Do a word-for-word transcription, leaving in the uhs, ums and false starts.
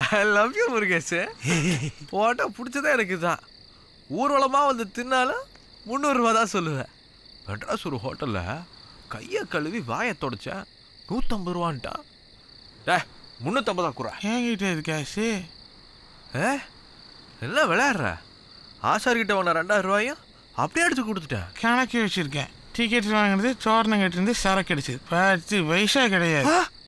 I love you Murugesh. Photo பிடிச்சதே எனக்கு தான். ஊர்வலமாக வந்து தின்னாலும் முந்நூறுரூவா தான் சொல்லுவேன். மெட்ராஸ் ஒரு ஹோட்டலில் கையை கழுவி வாயை தொடச்சேன், நூற்றம்பது ரூபான்ட்டான். டே முந்நூற்றம்பதா குறா என்கிட்ட இது கேஷு. ஏ என்ன விளையாடுற? ஆசார்கிட்ட வாங்கின ரெண்டாயிரம் ரூபாயும் அப்படியே அடிச்சு கொடுத்துட்டேன். கணக்கு வச்சுருக்கேன். டிக்கெட் வாங்கினது சோரணம் கட்டிருந்து சரக்கு அடிச்சது பத்து பைசா கிடையாது.